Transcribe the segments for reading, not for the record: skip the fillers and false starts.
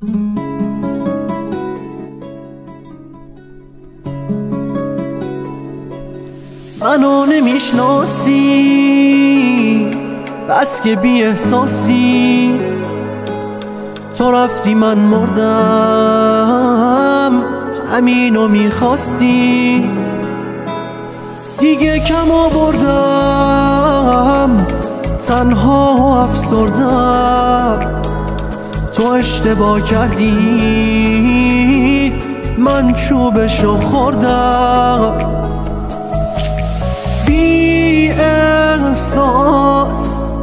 منو نمیشناسی بس که بی احساسی، تو رفتی من مردم همینو میخواستی. دیگه کم آوردم تنها و افسردم، تو اشتباه کردی من چوبشو خوردم. بی احساس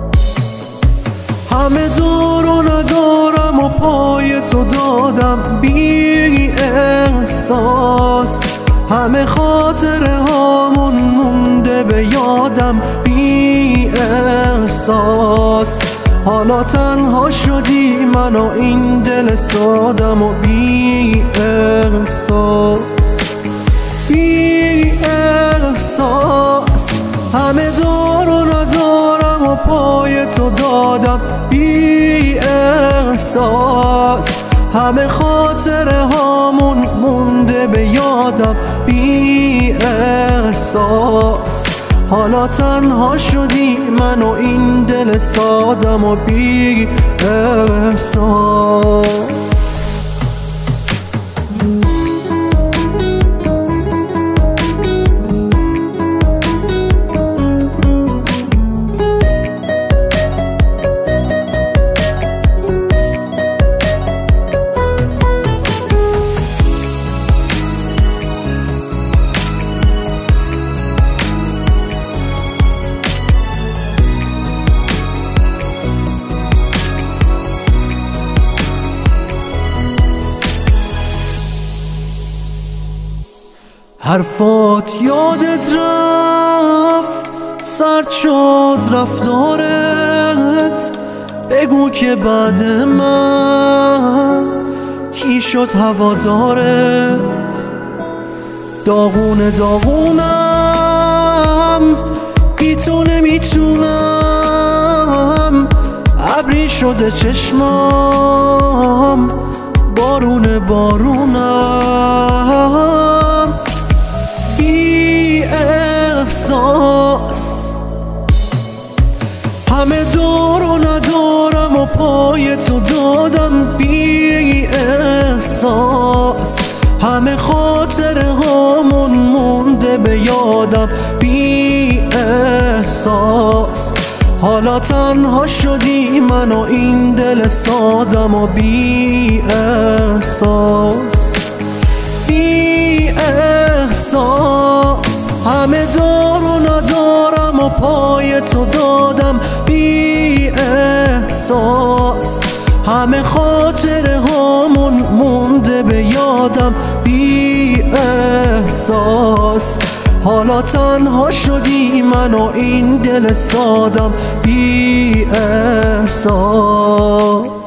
همه دورو ندارم و پای تو دادم. بی احساس همه خاطره هامون مونده به یادم. بی احساس حالا تنها شدی من و این دل سادم. و بی احساس بی احساس همه دارو ندارم و پای تو دادم. بی احساس همه خاطره هامون مونده به یادم. بی احساس حالا تنها شدی من و این دل سادم. و بی احساس حرفات یادت رفت، سرد شد رفتارت. بگو که بعد من کی شد هوادارت. داغونه داغونم بی تو نمیتونم. ابری شده چشمام بارونه بارونم. بی احساس همه دورو ندارم و پای تو دادم. بی احساس همه خاطره هامون مونده به یادم. بی احساس حالا تنها شدی من و این دل سادم. و بی احساس بی احساس همه دارو ندارم و پای تو دادم. بی احساس همه خاطره هامون مونده به یادم. بی احساس حالا تنها شدی من و این دل سادم. بی احساس